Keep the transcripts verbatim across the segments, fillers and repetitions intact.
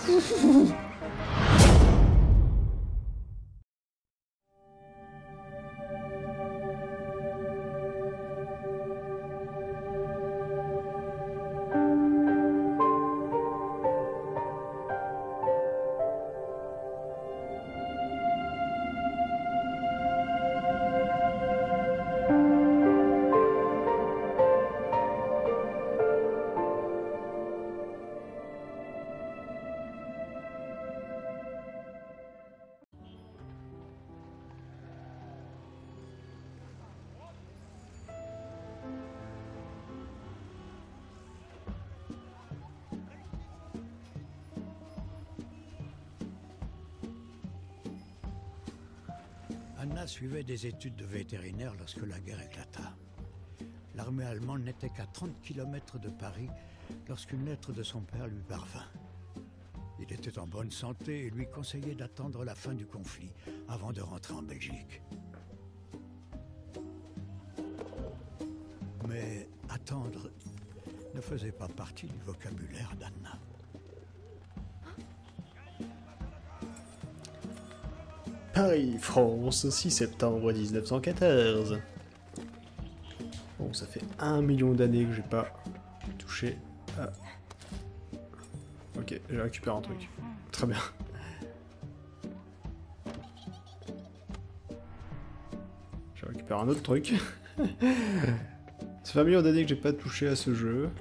Anna suivait des études de vétérinaire lorsque la guerre éclata. L'armée allemande n'était qu'à trente kilomètres de Paris lorsqu'une lettre de son père lui parvint. Il était en bonne santé et lui conseillait d'attendre la fin du conflit avant de rentrer en Belgique. Mais attendre ne faisait pas partie du vocabulaire d'Anna. Paris, France, six septembre mille neuf cent quatorze. Bon, ça fait un million d'années que j'ai pas touché à... Ok, j'ai récupéré un truc. Très bien. J'ai récupéré un autre truc. Ça fait un million d'années que j'ai pas touché à ce jeu.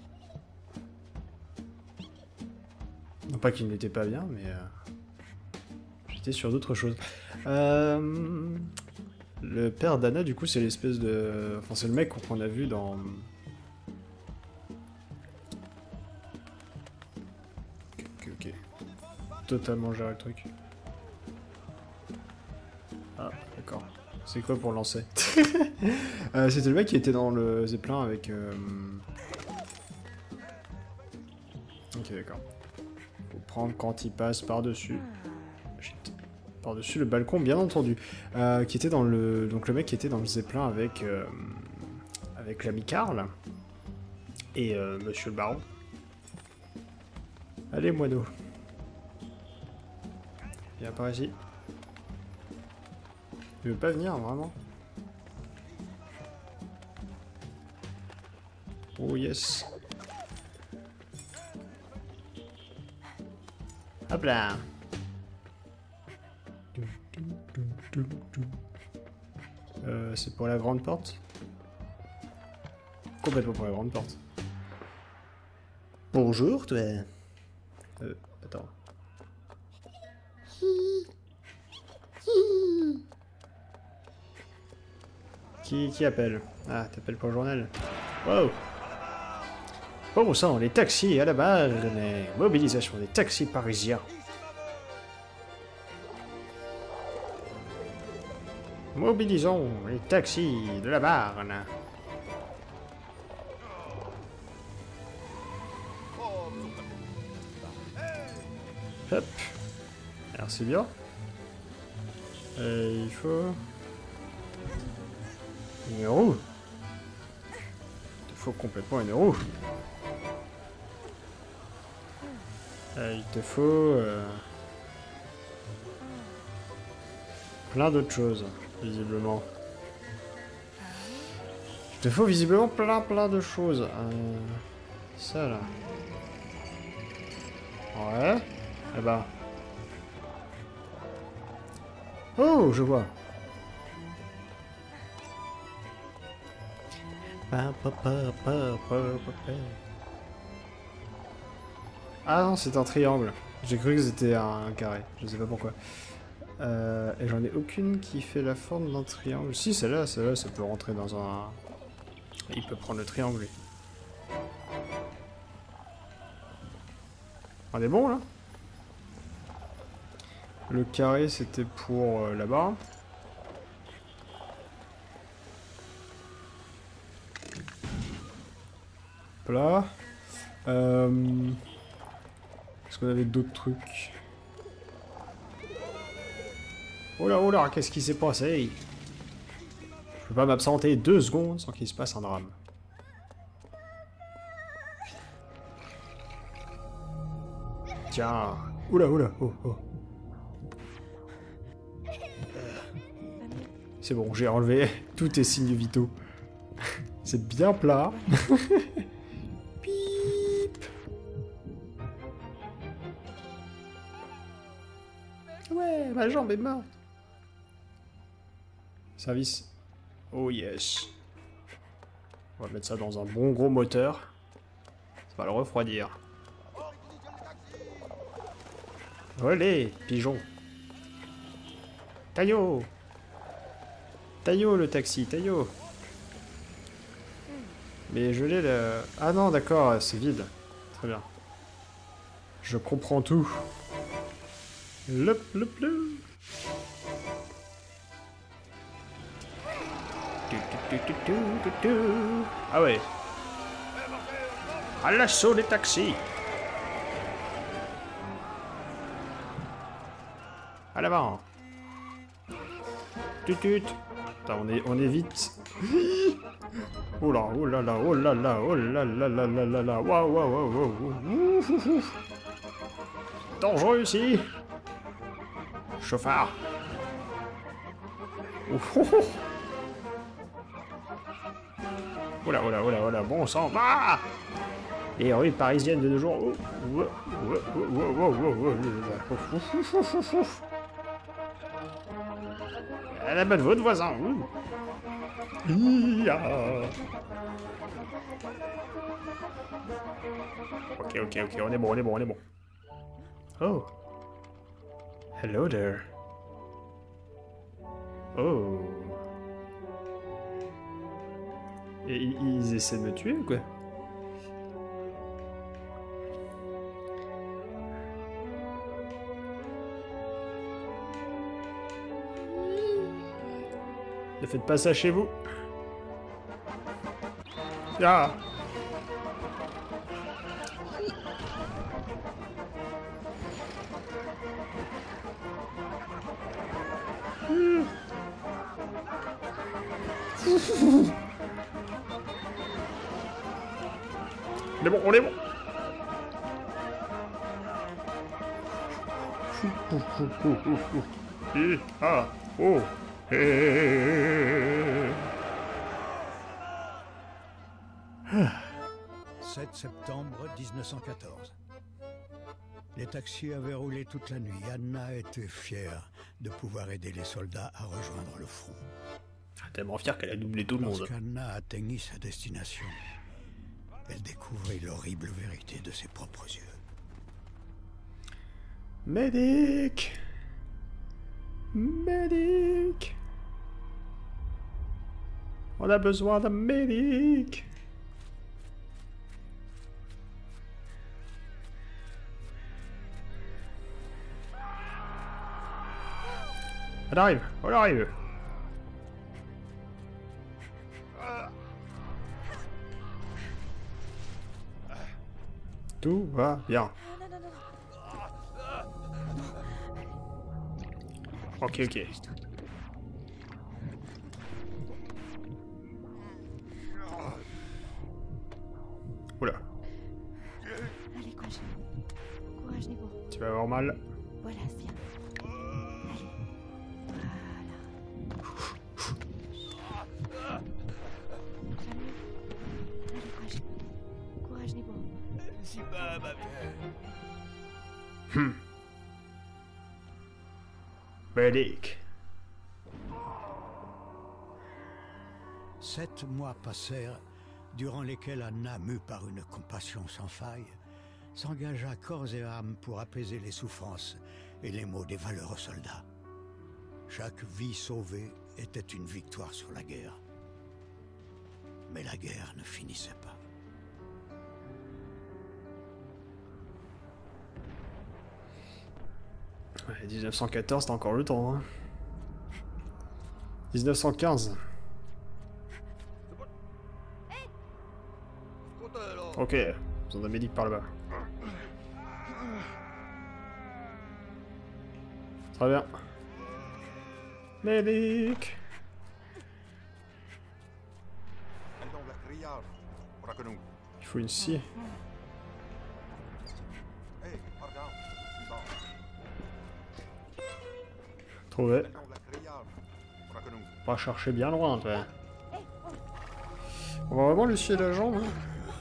Non pas qu'il n'était pas bien, mais... Euh... J'étais sur d'autres choses. Euh... Le père d'Anna, du coup, c'est l'espèce de... Enfin, c'est le mec qu'on a vu dans... Ok, ok. Totalement géré le truc. Ah, d'accord. C'est quoi pour lancer? euh, C'était le mec qui était dans le Zeppelin avec... Euh... Ok, d'accord. Faut prendre quand il passe par-dessus. Par-dessus le balcon, bien entendu. Euh, qui était dans le... Donc le mec qui était dans le Zeppelin avec... Euh, avec l'ami Karl. Et euh, Monsieur le Baron. Allez, moineau. Viens par ici. Tu veux pas venir, vraiment? Oh yes. Hop là. Euh, c'est pour la grande porte? Complètement pour la grande porte. Bonjour, toi. Euh, attends. Qui, qui appelle? Ah, t'appelles pour le journal. Wow. Bon sang, les taxis à la barre, les mobilisations des taxis parisiens. Mobilisons les taxis de la Barne. Hop. Alors c'est bien. Et il faut... une roue. Il te faut complètement une roue. Et il te faut... Euh... plein d'autres choses. Visiblement. Il te faut visiblement plein plein de choses. Euh, ça là. Ouais. Eh ben. Oh, je vois. Ah non, c'est un triangle. J'ai cru que c'était un carré. Je sais pas pourquoi. Euh, et j'en ai aucune qui fait la forme d'un triangle. Si, celle-là, celle-là, ça peut rentrer dans un... Il peut prendre le triangle, lui. On est bon, là? Le carré, c'était pour euh, là-bas. Là. Euh... Est-ce qu'on avait d'autres trucs? Oh là, oh là, qu'est-ce qui s'est passé? Je peux pas m'absenter deux secondes sans qu'il se passe un drame. Tiens. Oula, oula, oh, oh. C'est bon, j'ai enlevé tous tes signes vitaux. C'est bien plat. Pip. Ouais, ma jambe est morte. Service. Oh yes. On va mettre ça dans un bon gros moteur. Ça va le refroidir. Olé, pigeon. Taillot. Taillot le taxi, Taillot. Mais je l'ai le... Ah non, d'accord, c'est vide. Très bien. Je comprends tout. Lop, lop, lop. Ah ouais. À l'assaut des taxis. À l'avant. Tut tut. Attends, on est, on est vite. Oh là, oh là là, oh là là, oh là là là là là là. Waouh, waouh, waouh, waouh. Dangereux ici. Chauffard. Oh, oh, oh. Oh là, oh là, oh là, oh là, bon sang. Ah, les rues parisiennes de nos jours. Oh, oh, oh, oh, oh, oh, oh, oh. À la bonne votre voisin. Ia. Ok, ok, ok, on est bon, on est bon, on est bon. Oh. Hello there. Oh. Et ils essaient de me tuer ou quoi? Ne faites pas ça chez vous. Ah. On est bon, on est bon. Et, ah, oh, et... sept septembre mille neuf cent quatorze. Les taxis avaient roulé toute la nuit. Anna était fière de pouvoir aider les soldats à rejoindre le front. Tellement fière qu'elle a doublé tout le monde. Lorsqu'Anna atteignit sa destination, elle découvrit l'horrible vérité de ses propres yeux. Médic! Médic! On a besoin d'un médic! On arrive! On arrive! Tout va bien. Ok, ok. Oula. Allez, courage. Courage, Nebo. Tu vas avoir mal. Voilà, c'est bien. Allez. Voilà. Ça va mieux? Allez, courage. Courage, Nebo. Si bas, ma belle. Hmm. Médic. Sept mois passèrent, durant lesquels Anna, mue par une compassion sans faille, s'engagea corps et âme pour apaiser les souffrances et les maux des valeureux soldats. Chaque vie sauvée était une victoire sur la guerre. Mais la guerre ne finissait pas. Ouais, mille neuf cent quatorze, t'as encore le temps. Hein. mille neuf cent quinze. Ok, besoin d'un médic par là-bas. Très bien. Médic. Il faut une scie. Trouvé. On va chercher bien loin, toi. On va vraiment lui scier la jambe, hein.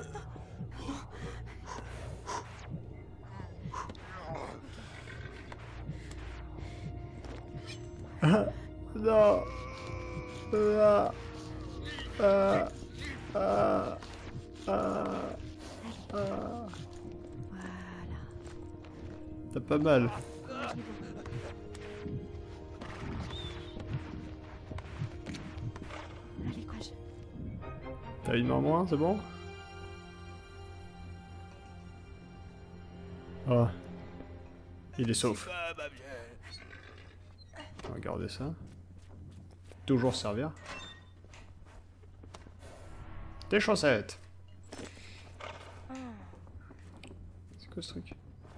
Ah, non. Ah, ah, ah, ah, ah. Voilà. T'as pas mal. Allez, courage. T'as une main moins, c'est bon? Ah. Il est sauf. Ah, ma vieille. On va garder ça. Toujours servir. Des chaussettes. C'est quoi ce truc?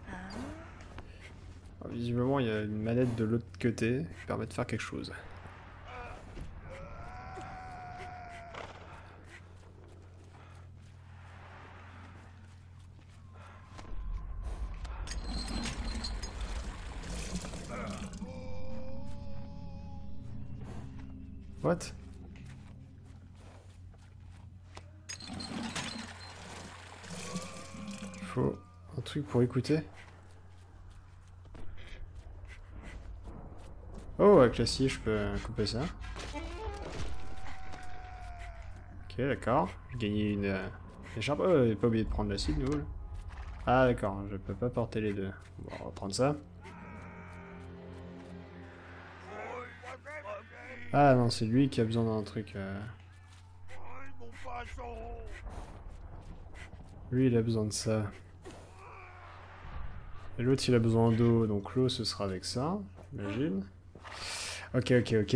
Ah, visiblement, il y a une manette de l'autre côté qui permet de faire quelque chose. What? Il faut un truc pour écouter. Oh, avec la scie, je peux couper ça. Ok, d'accord. J'ai gagné une euh, écharpe. Oh, j'ai pas oublié de prendre la scie de nouveau. Là. Ah, d'accord, je peux pas porter les deux. Bon, on va prendre ça. Ah non, c'est lui qui a besoin d'un truc. Euh... Lui, il a besoin de ça. Et l'autre, il a besoin d'eau. Donc l'eau, ce sera avec ça, j'imagine. Ok, ok, ok.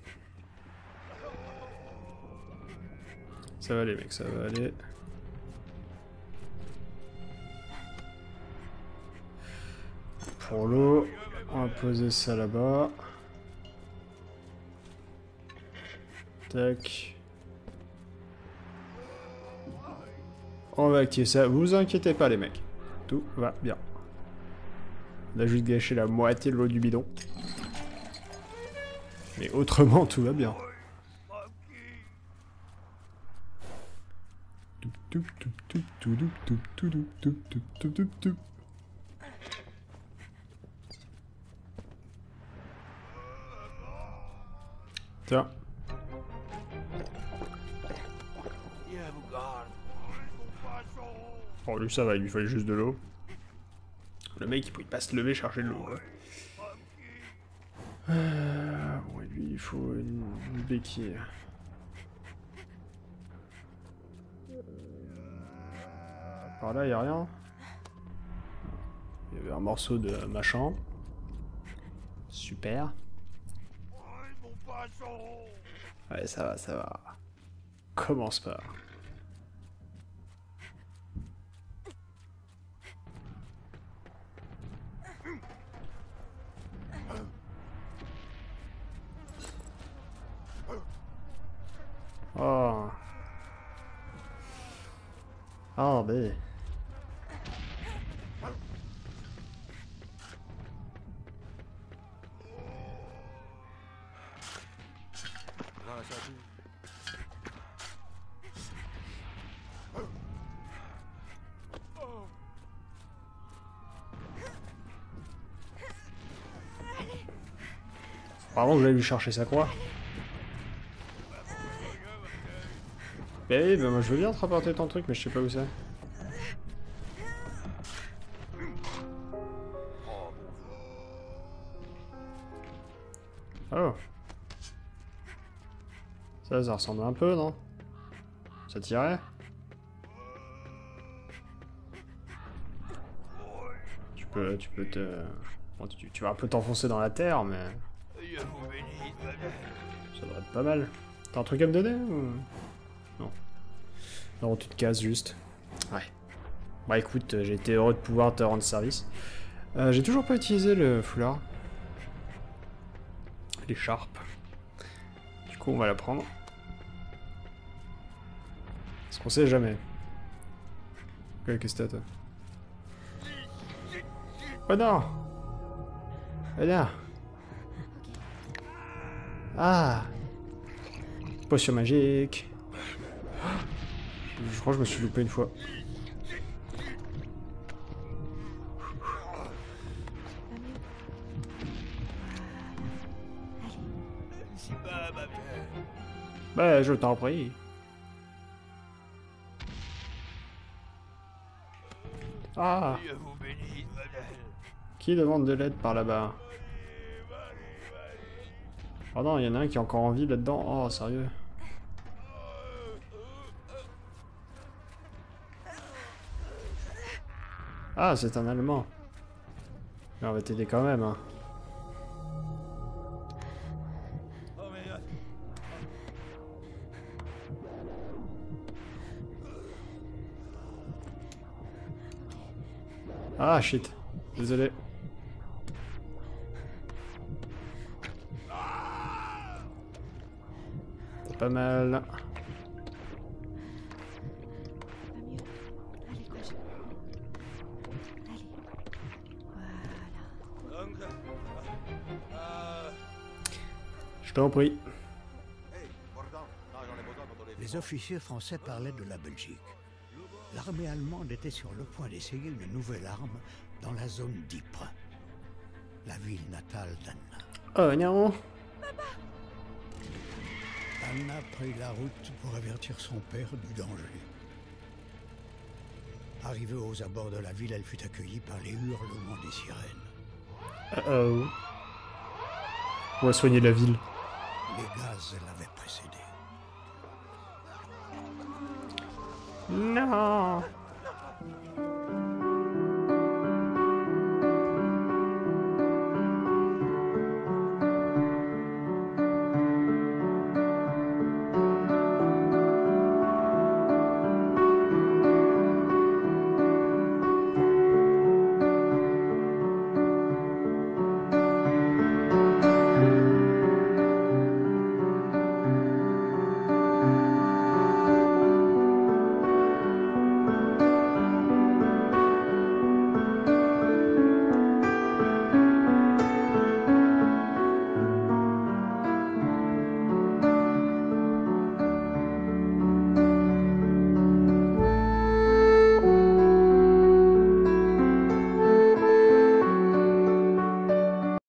Ça va aller, mec, ça va aller. Pour l'eau, on va poser ça là-bas. Tac. On va activer ça. Vous inquiétez pas, les mecs. Tout va bien. On a juste gâché la moitié de l'eau du bidon. Mais autrement, tout va bien. Tiens. Oh, lui, ça va, il lui fallait juste de l'eau. Le mec, il pouvait pas se lever chercher de l'eau. Euh, bon, et lui, il faut une, une béquille. Euh, par là, il n'y a rien. Il y avait un morceau de machin. Super. Ouais, ça va, ça va. Commence pas. Oh. Oh, mais... Pardon, vous allez lui chercher sa croix. Bah oui, bah moi je veux bien te rapporter ton truc, mais je sais pas où c'est. Oh. Ça, ça ressemble un peu, non? Ça tirait? Tu peux, tu peux te... Bon, tu, tu vas un peu t'enfoncer dans la terre, mais... Ça devrait être pas mal. T'as un truc à me donner ou... Non. Non, tu te casses juste. Ouais. Bah écoute, j'ai été heureux de pouvoir te rendre service. Euh, j'ai toujours pas utilisé le foulard. L'écharpe. Du coup, on va la prendre. Parce qu'on sait jamais. Qu'est-ce que t'as, toi? Oh non! Oh non! Ah. Potion magique. Je crois que je me suis loupé une fois. Si pas ma mère. Bah, je t'en prie. Ah. Dieu vous bénisse, madame. Qui demande de l'aide par là-bas? Oh non, il y en a un qui a encore envie là-dedans. Oh, sérieux? Ah, c'est un Allemand. Mais on va t'aider quand même, hein. Oh merde. Ah, shit. Désolé. C'est pas mal. Pas mieux. Allez, coche. Allez. Voilà. Donc, euh, Je t'en prie. Les officiers français parlaient de la Belgique. L'armée allemande était sur le point d'essayer une nouvelle arme dans la zone d'Ypres, la ville natale d'Anna. Oh non. Anna prit la route pour avertir son père du danger. Arrivée aux abords de la ville, elle fut accueillie par les hurlements des sirènes. Uh oh. On va soigner la ville. Les gaz l'avaient précédée. Non.